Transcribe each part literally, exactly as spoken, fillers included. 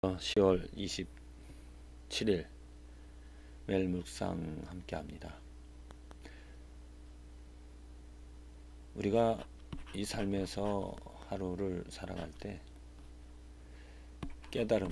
시월 이십칠일 매일 묵상 함께 합니다. 우리가 이 삶에서 하루를 살아갈 때 깨달음,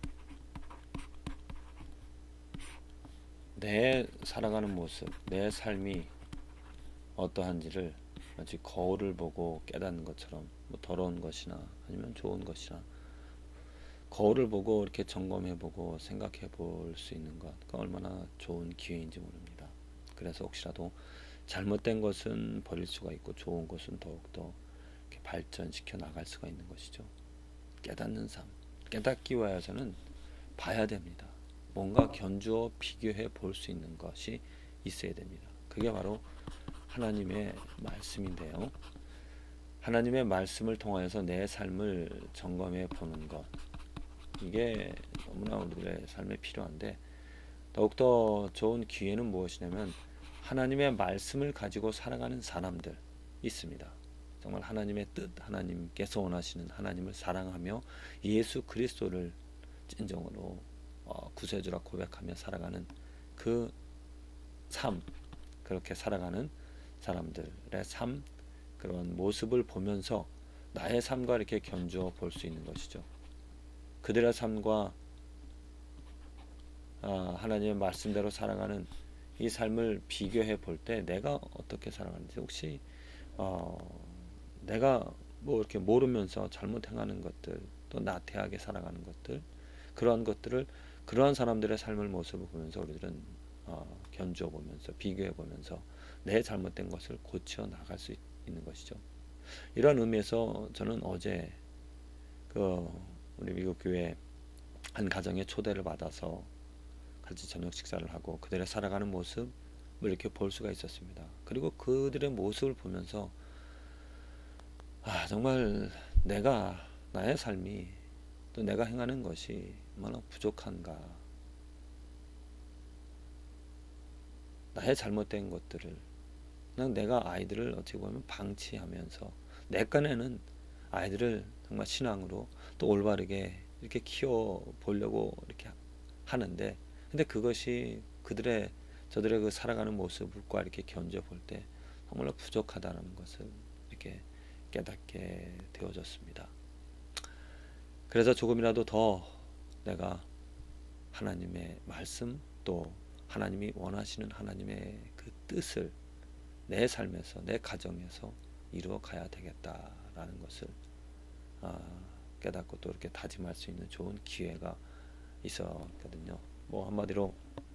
내 살아가는 모습, 내 삶이 어떠한지를 마치 거울을 보고 깨닫는 것처럼, 뭐 더러운 것이나 아니면 좋은 것이나 거울을 보고 이렇게 점검해보고 생각해볼 수 있는 것, 그 얼마나 좋은 기회인지 모릅니다. 그래서 혹시라도 잘못된 것은 버릴 수가 있고 좋은 것은 더욱더 이렇게 발전시켜 나갈 수가 있는 것이죠. 깨닫는 삶, 깨닫기 위해서는 봐야 됩니다. 뭔가 견주어 비교해 볼 수 있는 것이 있어야 됩니다. 그게 바로 하나님의 말씀인데요. 하나님의 말씀을 통하여서 내 삶을 점검해 보는 것, 이게 너무나 우리의 삶에 필요한데, 더욱더 좋은 기회는 무엇이냐면 하나님의 말씀을 가지고 살아가는 사람들 있습니다. 정말 하나님의 뜻, 하나님께서 원하시는 하나님을 사랑하며 예수 그리스도를 진정으로 구세주라 고백하며 살아가는 그 삶, 그렇게 살아가는 사람들의 삶, 그런 모습을 보면서 나의 삶과 이렇게 견주어 볼 수 있는 것이죠. 그들의 삶과 하나님의 말씀대로 살아가는 이 삶을 비교해 볼 때 내가 어떻게 살아가는지, 혹시 어, 내가 뭐 이렇게 모르면서 잘못 행하는 것들, 또 나태하게 살아가는 것들, 그러한 것들을, 그러한 사람들의 삶을 모습을 보면서 우리들은 어, 견주어 보면서 비교해 보면서 내 잘못된 것을 고쳐 나갈 수 있는 것이죠. 이런 의미에서 저는 어제 그 우리 미국 교회 한 가정에 초대를 받아서 같이 저녁 식사를 하고 그들의 살아가는 모습을 이렇게 볼 수가 있었습니다. 그리고 그들의 모습을 보면서 아, 정말 내가, 나의 삶이, 또 내가 행하는 것이 얼마나 부족한가, 나의 잘못된 것들을 그냥 내가 아이들을 어떻게 보면 방치하면서 내 깐에는 아이들을 정말 신앙으로 또 올바르게 이렇게 키워 보려고 이렇게 하는데, 근데 그것이 그들의, 저들의 그 살아가는 모습과 이렇게 견져 볼 때 정말로 부족하다는 것을 이렇게 깨닫게 되어졌습니다. 그래서 조금이라도 더 내가 하나님의 말씀, 또 하나님이 원하시는 하나님의 그 뜻을 내 삶에서, 내 가정에서 이루어 가야 되겠다라는 것을 아, 깨닫고 또 이렇게 다짐할 수 있는 좋은 기회가 있었거든요. 뭐 한마디로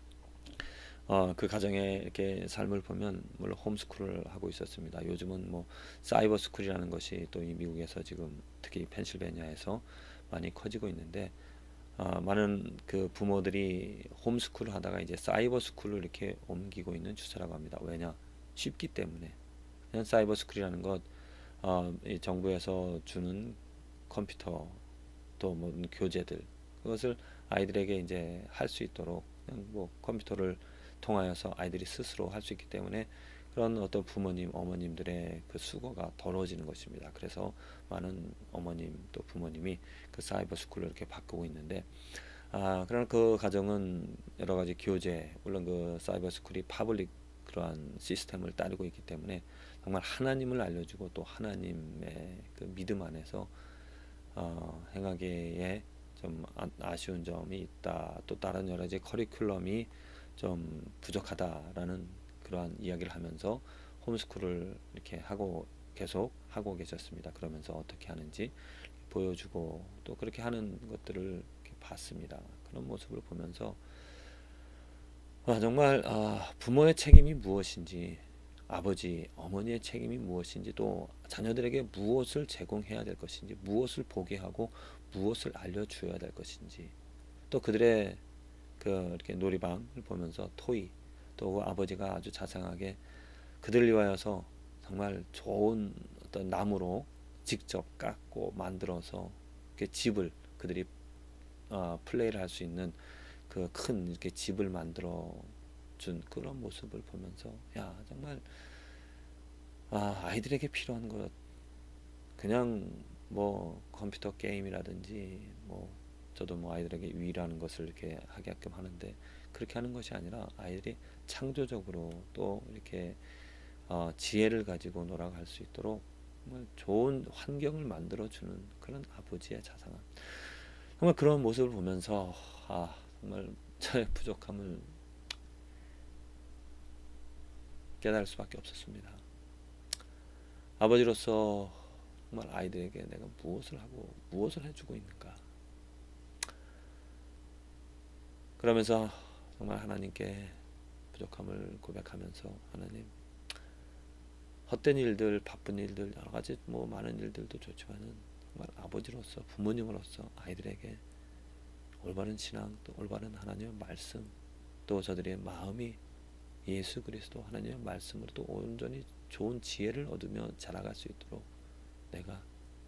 어, 그 가정의 이렇게 삶을 보면, 물론 홈스쿨을 하고 있었습니다. 요즘은 뭐 사이버 스쿨이라는 것이 또 이 미국에서 지금 특히 펜실베니아에서 많이 커지고 있는데, 어, 많은 그 부모들이 홈스쿨을 하다가 이제 사이버 스쿨을 이렇게 옮기고 있는 추세라고 합니다. 왜냐? 쉽기 때문에. 그냥 사이버 스쿨이라는 것, 어, 이 정부에서 주는 컴퓨터, 또 뭐 교재들, 그것을 아이들에게 이제 할 수 있도록 그냥 뭐 컴퓨터를 통하여서 아이들이 스스로 할 수 있기 때문에 그런 어떤 부모님, 어머님들의 그 수고가 덜어지는 것입니다. 그래서 많은 어머님 또 부모님이 그 사이버 스쿨을 이렇게 바꾸고 있는데, 아, 그런 그 가정은 여러 가지 교재, 물론 그 사이버 스쿨이 파블릭 그러한 시스템을 따르고 있기 때문에 정말 하나님을 알려주고 또 하나님의 그 믿음 안에서 어, 행하기에 좀 아쉬운 점이 있다. 또 다른 여러 가지 커리큘럼이 좀 부족하다라는 그러한 이야기를 하면서 홈스쿨을 이렇게 하고 계속 하고 계셨습니다. 그러면서 어떻게 하는지 보여주고 또 그렇게 하는 것들을 이렇게 봤습니다. 그런 모습을 보면서 아, 정말 아, 부모의 책임이 무엇인지, 아버지, 어머니의 책임이 무엇인지, 또 자녀들에게 무엇을 제공해야 될 것인지, 무엇을 보게 하고 무엇을 알려주어야 될 것인지, 또 그들의 그 이렇게 놀이방을 보면서 토이, 또 아버지가 아주 자상하게 그들을 위하여서 정말 좋은 어떤 나무로 직접 깎고 만들어서 이렇게 집을, 그들이 어, 플레이를 할 수 있는 그 큰 이렇게 집을 만들어 준 그런 모습을 보면서 야, 정말 아, 아이들에게 필요한 것, 그냥 뭐 컴퓨터 게임이라든지 뭐 저도 뭐 아이들에게 유의라는 것을 이렇게 하게끔 하는데, 그렇게 하는 것이 아니라 아이들이 창조적으로 또 이렇게 어, 지혜를 가지고 놀아갈 수 있도록 정말 좋은 환경을 만들어주는 그런 아버지의 자상함, 정말 그런 모습을 보면서 아 정말 저의 부족함을 깨달을 수밖에 없었습니다. 아버지로서 정말 아이들에게 내가 무엇을 하고 무엇을 해주고 있는가, 그러면서 정말 하나님께 부족함을 고백하면서, 하나님, 헛된 일들, 바쁜 일들, 여러 가지 뭐 많은 일들도 좋지만은 정말 아버지로서, 부모님으로서 아이들에게 올바른 신앙, 또 올바른 하나님의 말씀, 또 저들의 마음이 예수 그리스도 하나님의 말씀으로 또 온전히 좋은 지혜를 얻으며 자라갈 수 있도록 내가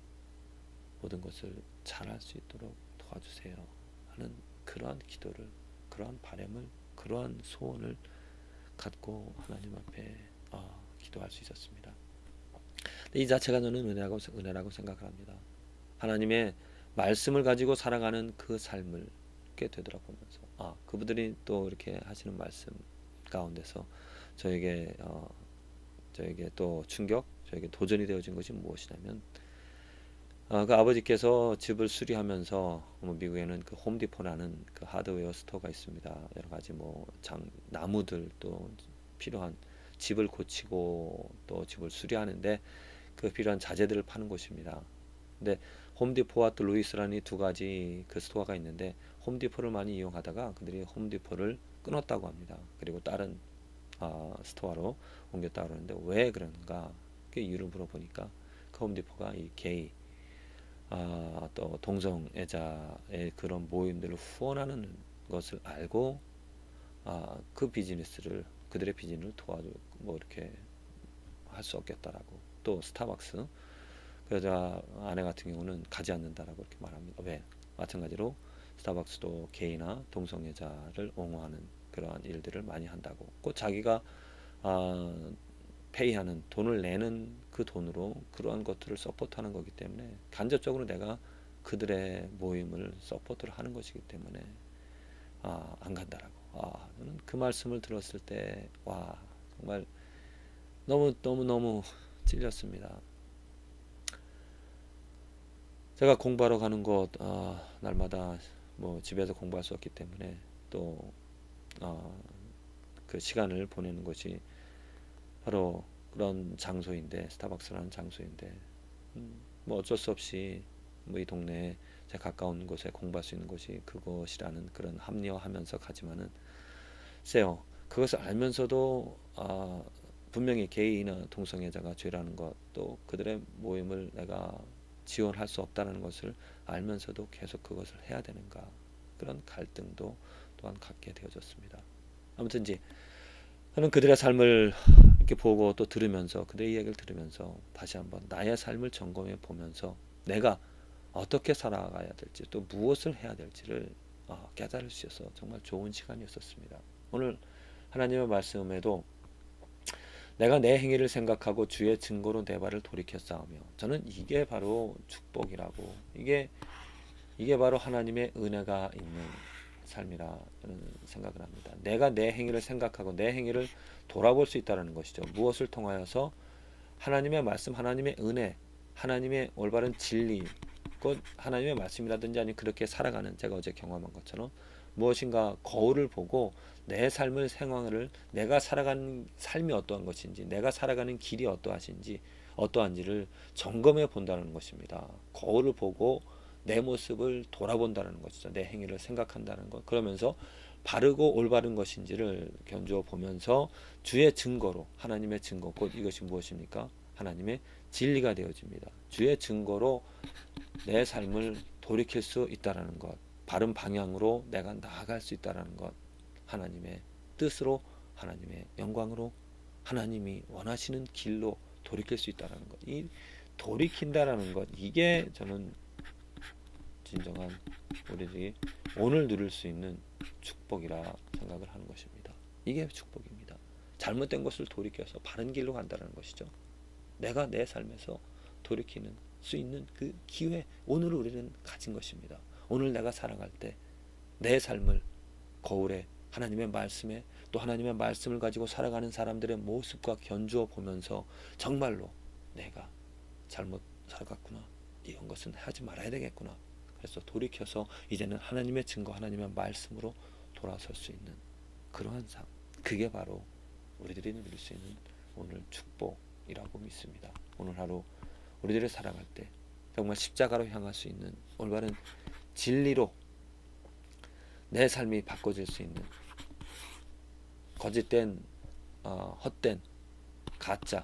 모든 것을 잘할 수 있도록 도와주세요 하는 그러한 기도를, 그러한 바람을, 그러한 소원을 갖고 하나님 앞에 어, 기도할 수 있었습니다. 이 자체가 저는 은혜라고, 은혜라고 생각을 합니다. 하나님의 말씀을 가지고 살아가는 그 삶을 이렇게 되돌아보면서, 아 그분들이 또 이렇게 하시는 말씀 가운데서 저에게 어, 저에게 또 충격, 저에게 도전이 되어진 것이 무엇이냐면, 어, 그 아버지께서 집을 수리하면서, 뭐 미국에는 그 홈디포라는 그 하드웨어 스토어가 있습니다. 여러 가지 뭐 장, 나무들 또 필요한, 집을 고치고 또 집을 수리하는데 그 필요한 자재들을 파는 곳입니다. 근데 홈디포와 또 루이스라는 두 가지 그 스토어가 있는데, 홈디포를 많이 이용하다가 그들이 홈디포를 끊었다고 합니다. 그리고 다른 어, 스토어로 옮겼다고 그러는데 왜 그런가, 그 이유를 물어보니까 그 홈디포가 이 게이 아, 또 동성애자의 그런 모임들을 후원하는 것을 알고 아, 그 비즈니스를, 그들의 비즈니스를 도와줘 뭐 이렇게 할 수 없겠다라고. 또 스타벅스 그 여자 아내 같은 경우는 가지 않는다라고 이렇게 말합니다. 왜? 마찬가지로 스타벅스도 게이나 동성애자를 옹호하는 그러한 일들을 많이 한다고. 꼭 자기가 아, 페이하는, 돈을 내는 그 돈으로 그러한 것들을 서포트하는 거기 때문에, 간접적으로 내가 그들의 모임을 서포트를 하는 것이기 때문에 아, 안 간다라고. 아, 저는 그 말씀을 들었을 때 와 정말 너무 너무 너무 찔렸습니다. 제가 공부하러 가는 곳 아, 날마다 뭐 집에서 공부할 수 없기 때문에 또 아, 그 시간을 보내는 것이 바로 그런 장소인데, 스타벅스라는 장소인데, 음, 뭐 어쩔 수 없이 뭐 이 동네에 제 가까운 곳에 공부할 수 있는 곳이 그것이라는 그런 합리화하면서 가지만은, 세요. 그것을 알면서도 아, 분명히 게이나 동성애자가 죄라는 것, 또 그들의 모임을 내가 지원할 수 없다는 것을 알면서도 계속 그것을 해야 되는가, 그런 갈등도 또한 갖게 되어졌습니다. 아무튼지 저는 그들의 삶을 이렇게 보고 또 들으면서, 그들의 이야기를 들으면서 다시 한번 나의 삶을 점검해 보면서 내가 어떻게 살아가야 될지, 또 무엇을 해야 될지를 어, 깨달을 수 있어서 정말 좋은 시간이었습니다. 오늘 하나님의 말씀에도 내가 내 행위를 생각하고 주의 증거로 내 발을 돌이켜 싸우며, 저는 이게 바로 축복이라고, 이게 이게 바로 하나님의 은혜가 있는 삶이라 저는 생각을 합니다. 내가 내 행위를 생각하고 내 행위를 돌아볼 수 있다는 것이죠. 무엇을 통하여서? 하나님의 말씀, 하나님의 은혜, 하나님의 올바른 진리, 곧 하나님의 말씀이라든지 아니면 그렇게 살아가는, 제가 어제 경험한 것처럼 무엇인가 거울을 보고 내 삶을, 생활을, 내가 살아가는 삶이 어떠한 것인지, 내가 살아가는 길이 어떠하신지, 어떠한지를 점검해 본다는 것입니다. 거울을 보고 내 모습을 돌아본다는 것이죠. 내 행위를 생각한다는 것. 그러면서 바르고 올바른 것인지를 견주어 보면서 주의 증거로, 하나님의 증거, 곧 이것이 무엇입니까? 하나님의 진리가 되어집니다. 주의 증거로 내 삶을 돌이킬 수 있다는 것, 바른 방향으로 내가 나아갈 수 있다는 것, 하나님의 뜻으로, 하나님의 영광으로, 하나님이 원하시는 길로 돌이킬 수 있다는 것, 이 돌이킨다라는 것, 이게 저는 진정한 우리들이 오늘 누릴 수 있는 축복이라 생각을 하는 것입니다. 이게 축복입니다. 잘못된 것을 돌이켜서 바른 길로 간다는 것이죠. 내가 내 삶에서 돌이키는 수 있는 그 기회, 오늘을 우리는 가진 것입니다. 오늘 내가 살아갈 때 내 삶을 거울에 하나님의 말씀에 또 하나님의 말씀을 가지고 살아가는 사람들의 모습과 견주어 보면서 정말로 내가 잘못 살았구나, 이런 것은 하지 말아야 되겠구나, 그래서 돌이켜서 이제는 하나님의 증거, 하나님의 말씀으로 돌아설 수 있는 그러한 삶, 그게 바로 우리들이 누릴 수 있는 오늘 축복이라고 믿습니다. 오늘 하루 우리들이 살아갈 때 정말 십자가로 향할 수 있는 올바른 진리로 내 삶이 바꿔질 수 있는, 거짓된 어, 헛된 가짜에서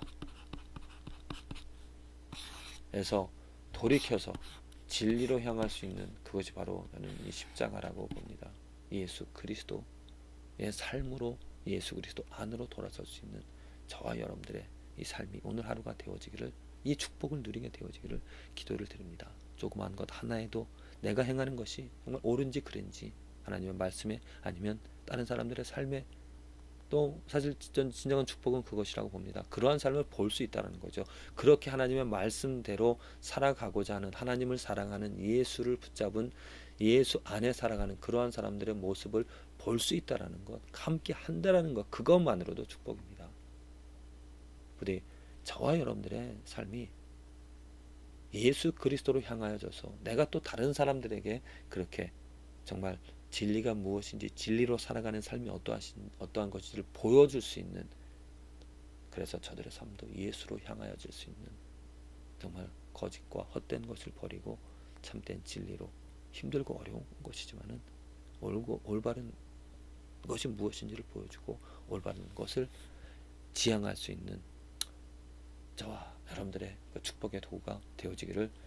돌이켜서 진리로 향할 수 있는 그것이 바로 저는 이 십자가라고 봅니다. 예수 그리스도의 삶으로 예수 그리스도 안으로 돌아설 수 있는 저와 여러분들의 이 삶이 오늘 하루가 되어지기를, 이 축복을 누리게 되어지기를 기도를 드립니다. 조그만 것 하나에도 내가 행하는 것이 정말 옳은지 그른지 하나님의 말씀에 아니면 다른 사람들의 삶에, 또 사실 진정한 축복은 그것이라고 봅니다. 그러한 삶을 볼 수 있다는 거죠. 그렇게 하나님의 말씀대로 살아가고자 하는, 하나님을 사랑하는, 예수를 붙잡은, 예수 안에 살아가는 그러한 사람들의 모습을 볼 수 있다는 것, 함께 한다는 것, 그것만으로도 축복입니다. 부디 저와 여러분들의 삶이 예수 그리스도로 향하여져서 내가 또 다른 사람들에게 그렇게 정말 진리가 무엇인지, 진리로 살아가는 삶이 어떠하신, 어떠한 것인지를 보여줄 수 있는, 그래서 저들의 삶도 예수로 향하여질 수 있는, 정말 거짓과 헛된 것을 버리고 참된 진리로, 힘들고 어려운 것이지만은 옳고 올바른 것이 무엇인지를 보여주고 올바른 것을 지향할 수 있는 저와 여러분들의 그 축복의 도구가 되어지기를